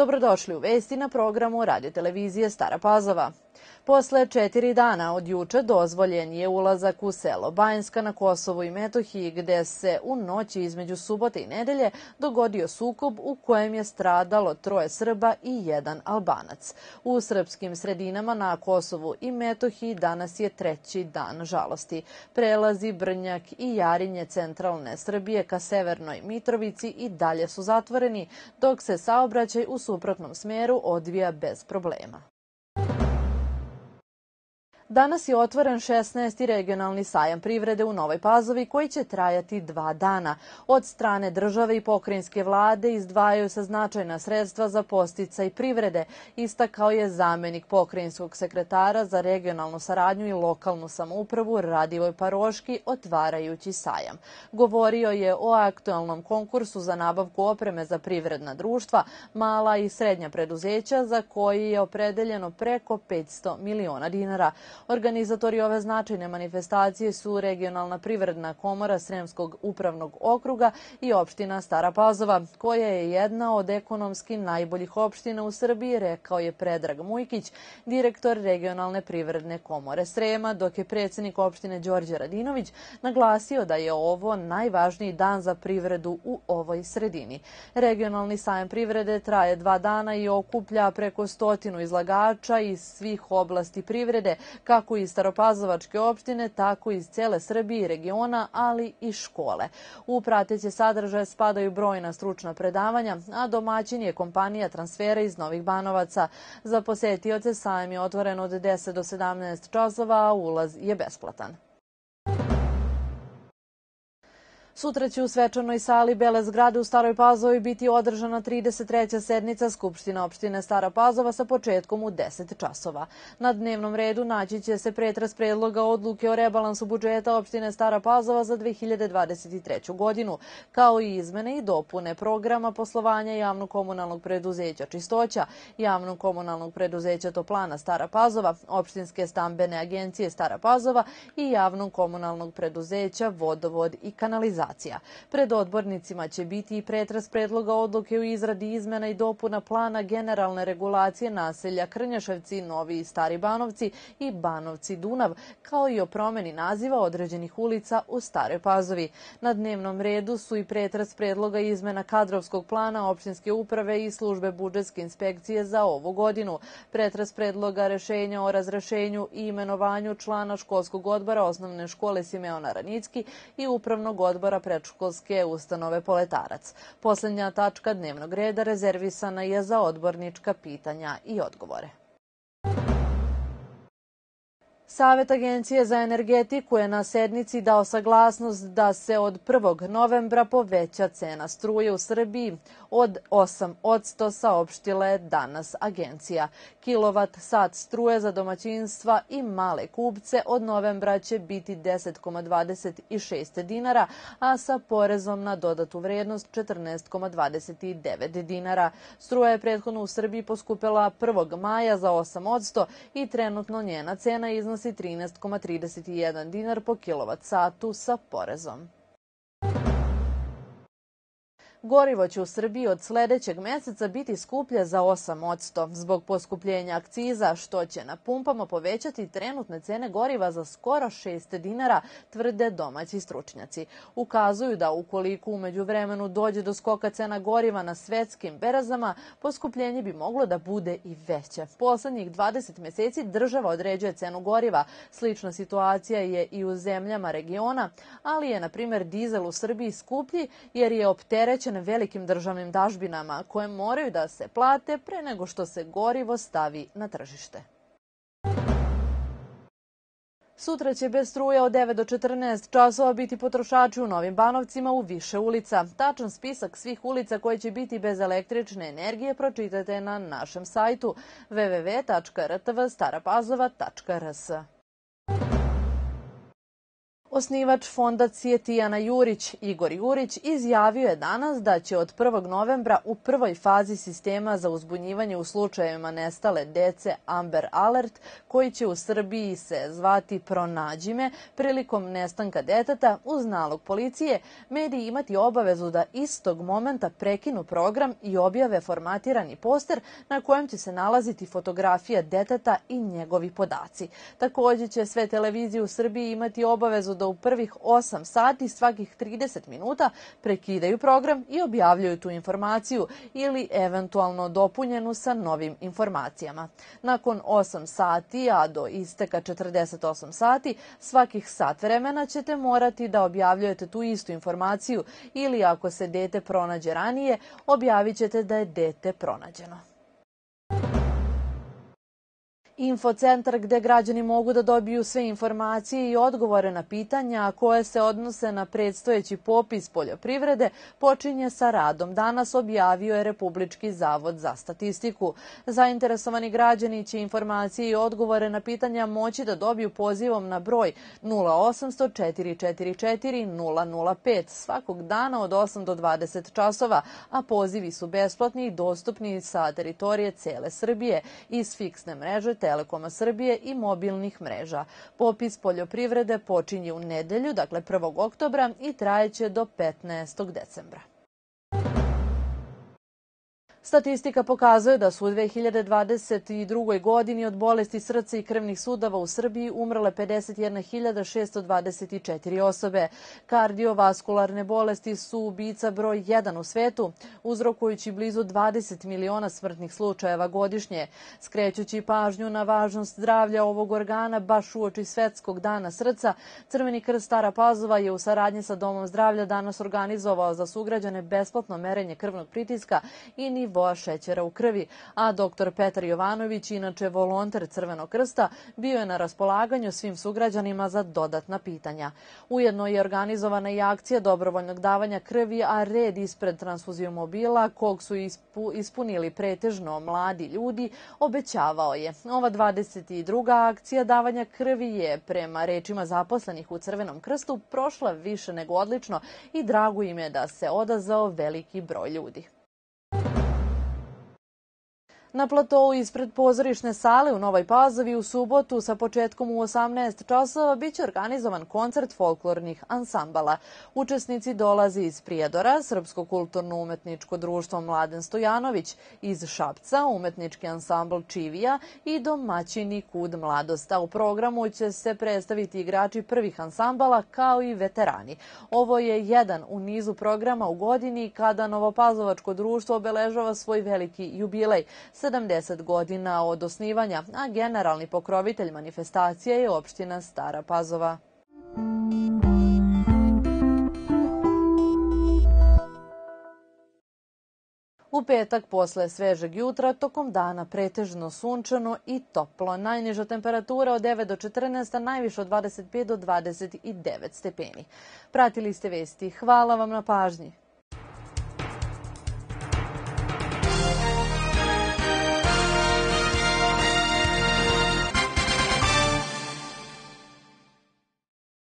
Dobrodošli u vesti na programu Radio-televizije Stara Pazova. Posle 4 dana od juče dozvoljen je ulazak u selo Banjska na Kosovu i Metohiji, gde se u noći između subote i nedelje dogodio sukob u kojem je stradalo 3 Srba i 1 Albanac. U srpskim sredinama na Kosovu i Metohiji danas je 3. dan žalosti. Prelazi Brnjak i Jarinje centralne Srbije ka severnoj Mitrovici i dalje su zatvoreni, dok se saobraćaj u suprotnom smeru odvija bez problema. Danas je otvoren 16. regionalni sajam privrede u Novoj Pazovi koji će trajati 2 dana. Od strane države i pokrajinske vlade izdvajaju se značajna sredstva za podsticaj privrede, istakao je zamenik pokrajinskog sekretara za regionalnu saradnju i lokalnu samoupravu Radivoj Paroški otvarajući sajam. Govorio je o aktualnom konkursu za nabavku opreme za privredna društva, mala i srednja preduzeća za koji je opredeljeno preko 500 miliona dinara. Organizatori ove značajne manifestacije su Regionalna privredna komora Sremskog upravnog okruga i opština Stara Pazova, koja je jedna od ekonomski najboljih opština u Srbiji, rekao je Predrag Mujkić, direktor Regionalne privredne komore Srema, dok je predsjednik opštine Đorđe Radinović naglasio da je ovo najvažniji dan za privredu u ovoj sredini. Regionalni sajam privrede traje 2 dana i okuplja preko 100 izlagača iz svih oblasti privrede, kako iz Staropazovačke opštine, tako i iz cele Srbije i regiona, ali i škole. U prateće sadržaje spadaju brojna stručna predavanja, a domaćin je kompanija transfera iz Novih Banovaca. Za posetioce sajam je otvoren od 10 do 17 časova, a ulaz je besplatan. Sutra će u svečanoj sali Bele zgrade u Staroj Pazovi biti održana 33. sednica Skupštine opštine Stara Pazova sa početkom u 10 časova. Na dnevnom redu naći će se pretres predloga odluke o rebalansu budžeta opštine Stara Pazova za 2023. godinu, kao i izmene i dopune programa poslovanja javnog komunalnog preduzeća Čistoća, javnog komunalnog preduzeća Toplana Stara Pazova, opštinske stambene agencije Stara Pazova i javnog komunalnog preduzeća Vodovod i kanalizacija. Pred odbornicima će biti i pretres predloga odluke u izradi izmena i dopuna plana generalne regulacije naselja Krnjaševci, Novi i Stari Banovci i Banovci Dunav, kao i o promeni naziva određenih ulica u Staroj Pazovi. Na dnevnom redu su i pretres predloga izmena kadrovskog plana opštinske uprave i službe budžetske inspekcije za ovu godinu, pretres predloga rešenja o razrešenju i imenovanju člana školskog odbora osnovne škole Simeona Ranicki i upravnog odbora predškolske ustanove Poletarac. Poslednja tačka dnevnog reda rezervisana je za odbornička pitanja i odgovore. Savet Agencije za energetiku je na sednici dao saglasnost da se od 1. novembra poveća cena struje u Srbiji od 8%, saopštila je danas agencija. Kilovat sat struje za domaćinstva i male kupce od novembra će biti 10,26 dinara, a sa porezom na dodatu vrednost 14,29 dinara. Struja je prethodno u Srbiji poskupela 1. maja za 8% i trenutno njena cena iznosi 13,31 dinar po kilovat satu sa porezom. Gorivo će u Srbiji od sledećeg meseca biti skuplje za 8% zbog poskupljenja akciza, što će na pumpama povećati trenutne cene goriva za skoro 6 dinara, tvrde domaći stručnjaci. Ukazuju da ukoliko u međuvremenu dođe do skoka cena goriva na svetskim berzama, poskupljenje bi moglo da bude i veće. Poslednjih 20 meseci država određuje cenu goriva. Slična situacija je i u zemljama regiona, ali je, na primjer, dizel u Srbiji skuplji jer je opterećen velikim državnim dažbinama koje moraju da se plate pre nego što se gorivo stavi na tržište. Sutra će bez struje od 9 do 14 časova biti potrošači u Novim Banovcima u više ulica. Tačan spisak svih ulica koje će biti bez električne energije pročitajte na našem sajtu www.rtvstarapazova.rs. Osnivač fondacije Tijana Jurić, Igor Jurić, izjavio je danas da će od 1. novembra u prvoj fazi sistema za uzbunjivanje u slučajevima nestale dece Amber Alert, koji će u Srbiji se zvati Pronađi me, prilikom nestanka deteta uz nalog policije, mediji imati obavezu da istog momenta prekinu program i objave formatirani poster na kojem će se nalaziti fotografija deteta i njegovi podaci. Također će sve televizije u Srbiji imati obavezu da u prvih 8 sati svakih 30 minuta prekidaju program i objavljuju tu informaciju ili eventualno dopunjenu sa novim informacijama. Nakon 8 sati, a do isteka 48 sati, svakih sat vremena ćete morati da objavljujete tu istu informaciju ili ako se dete pronađe ranije, objavit ćete da je dete pronađeno. Infocentar gde građani mogu da dobiju sve informacije i odgovore na pitanja koje se odnose na predstojeći popis poljoprivrede počinje sa radom. Danas objavio je Republički zavod za statistiku. Zainteresovani građani će informacije i odgovore na pitanja moći da dobiju pozivom na broj 0800 444 005 svakog dana od 8 do 20 časova, a pozivi su besplatni i dostupni sa teritorije cele Srbije iz fiksne mreže Telekoma Srbije i mobilnih mreža. Popis poljoprivrede počinje u nedelju, dakle 1. oktobra i trajeće do 15. decembra. Statistika pokazuje da su u 2022. godini od bolesti srca i krvnih sudova u Srbiji umrle 51.624 osobe. Kardiovaskularne bolesti su ubica broj 1 u svetu, uzrokujući blizu 20 miliona smrtnih slučajeva godišnje. Skrećući pažnju na važnost zdravlja ovog organa baš uoči Svetskog dana srca, Crveni krst Stara Pazova je u saradnji sa Domom zdravlja danas organizovao za sugrađane besplatno merenje krvnog pritiska i nivoa šećera u krvi, a dr. Petar Jovanović, inače volonter Crvenog krsta, bio je na raspolaganju svim sugrađanima za dodatna pitanja. Ujedno je organizovana i akcija dobrovoljnog davanja krvi, a red ispred transfuzijomobila, kog su ispunili pretežno mladi ljudi, obećavao je. Ova 22. akcija davanja krvi je, prema rečima zaposlenih u Crvenom krstu, prošla više nego odlično i drago im je da se odazvao veliki broj ljudi. Na platou ispred pozorišne sale u Novoj Pazovi u subotu sa početkom u 18 časova biće organizovan koncert folklornih ansambala. Učesnici dolaze iz Prijedora, Srpsko kulturno-umetničko društvo Mladen Stojanović, iz Šapca, umetnički ansambl Čivija i domaćini Kud mladost. U programu će se predstaviti igrači prvih ansambala kao i veterani. Ovo je jedan u nizu programa u godini kada Novopazovačko društvo obeležava svoj veliki jubilej, 70 godina od osnivanja, a generalni pokrovitelj manifestacije je opština Stara Pazova. U petak posle svežeg jutra tokom dana pretežno sunčano i toplo. Najniža temperatura od 9 do 14, a najviša od 25 do 29 stepeni. Pratili ste vesti. Hvala vam na pažnji.